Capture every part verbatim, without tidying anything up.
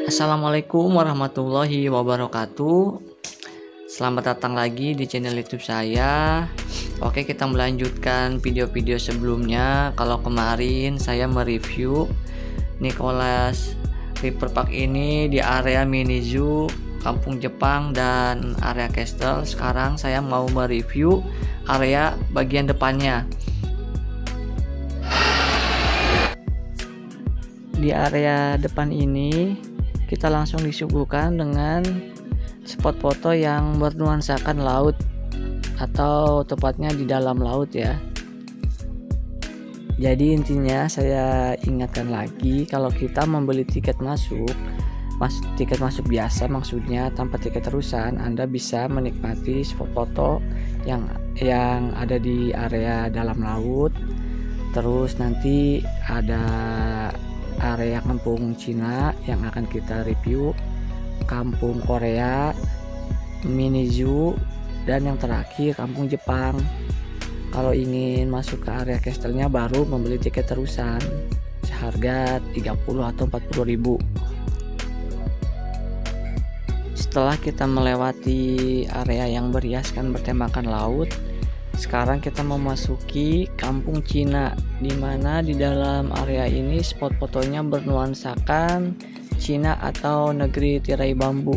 Assalamualaikum warahmatullahi wabarakatuh. Selamat datang lagi di channel YouTube saya. Oke, kita melanjutkan video-video sebelumnya. Kalau kemarin saya mereview Nicholas River Park ini di area mini zoo, kampung Jepang, dan area Castle. Sekarang saya mau mereview area bagian depannya. Di area depan ini kita langsung disuguhkan dengan spot foto yang bernuansakan laut, atau tepatnya di dalam laut ya. Jadi intinya saya ingatkan lagi, kalau kita membeli tiket masuk mas tiket masuk biasa, maksudnya tanpa tiket terusan, Anda bisa menikmati spot foto yang yang ada di area dalam laut. Terus nanti ada area kampung Cina yang akan kita review, kampung Korea, mini zoo, dan yang terakhir kampung Jepang. Kalau ingin masuk ke area castle-nya baru membeli tiket terusan seharga tiga puluh atau empat puluh ribu. Setelah kita melewati area yang berhiaskan bertemakan laut, sekarang kita memasuki kampung Cina, di mana di dalam area ini spot fotonya bernuansakan Cina atau negeri tirai bambu.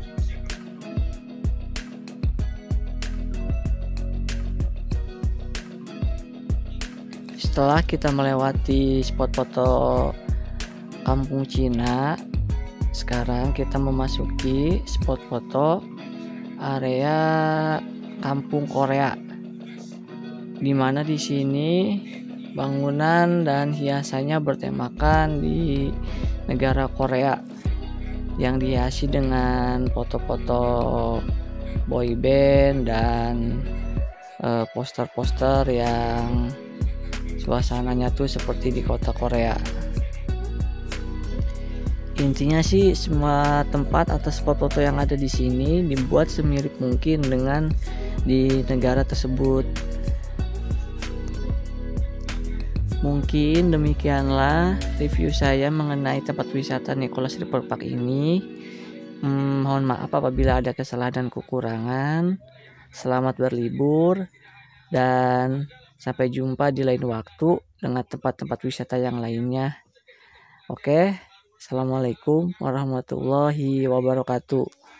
Setelah kita melewati spot foto kampung Cina, sekarang kita memasuki spot foto area kampung Korea, di mana di sini bangunan dan hiasannya bertemakan di negara Korea, yang dihiasi dengan foto-foto boy band dan uh, poster-poster yang suasananya tuh seperti di kota Korea. Intinya sih semua tempat atau spot foto yang ada di sini dibuat semirip mungkin dengan di negara tersebut. Mungkin demikianlah review saya mengenai tempat wisata Nicholas River Park ini. Hmm, mohon maaf apabila ada kesalahan dan kekurangan. Selamat berlibur dan sampai jumpa di lain waktu dengan tempat-tempat wisata yang lainnya. Oke, assalamualaikum warahmatullahi wabarakatuh.